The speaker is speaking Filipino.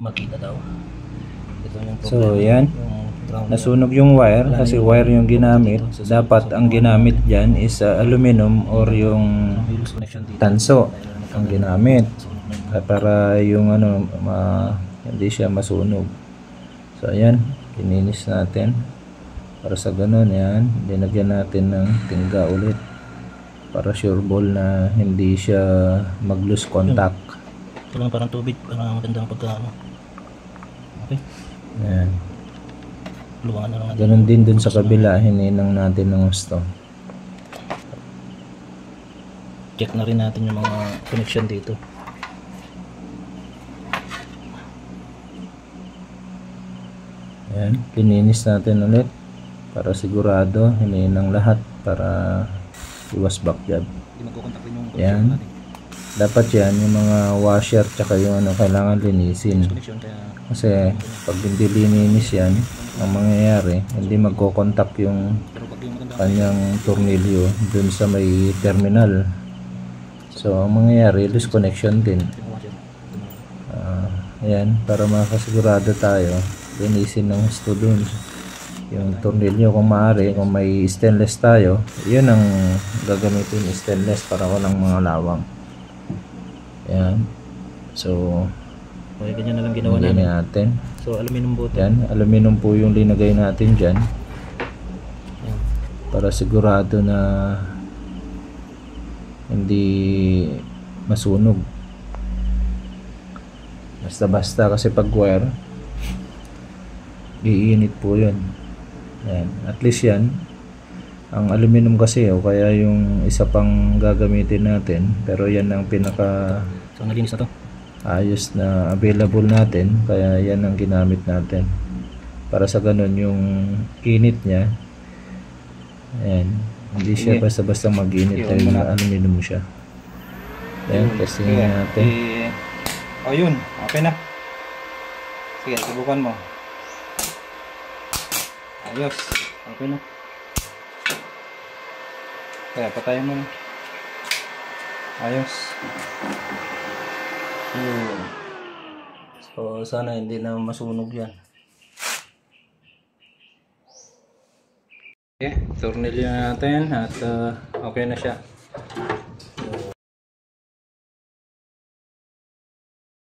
makita daw. Ito yung So problema. yan, nasunog yung wire kasi wire yung ginamit. Dapat ang ginamit dyan is aluminum or yung tanso ang ginamit para yung ano hindi siya masunog. So ayan, kininis natin para sa ganun. Yan, dinagyan natin ng tingga ulit para sure ball na hindi siya mag-lose contact. Ito lang parang tubig para magandang pagkaano. Okay. Yan. Luwangan na lang natin. Ganun din dun sa kabila, hininang natin ng gusto. Check na rin natin yung mga connection dito. Yan, kininis natin ulit para sigurado, hininang lahat para iwas back job. Hindi magkukontak rin yung Yan. natin. Dapat yan, yung mga washer tsaka yung ano, kailangan linisin. Connection kaya Kasi pag hindi lininis yan, ang mangyayari, hindi magkocontact yung pero pag yung maganda kanyang tornilyo dun sa may terminal. So ang mangyayari, lose connection din. yung washer. Ayan, para makasigurado tayo, linisin ng gusto dun yung tornilyo kung maaari. Kung may stainless tayo, yun ang gagamitin, stainless para walang mga lawang. Ayan, so Okay, ganyan na lang ginawa namin. natin. So aluminum button. Yan, aluminum po yung linagay natin dyan Yan. para sigurado na hindi masunog. Basta-basta kasi pag wire, iinit po yun. Yan. At least yan, ang aluminum kasi o kaya yung isa pang gagamitin natin, pero yan ang pinaka So nalinis na to. ayos na available natin, kaya yan ang ginamit natin para sa ganun yung init niya, ayan, hindi siya basta-basta mag-init dahil aluminum siya. Ayan, testing natin. O yun, okay na. Sige, subukan mo. Ayos, okay na. Kaya patayin mo na. Ayos. So sana hindi na masunog yan. Okay, tornilyo natin at okay na siya.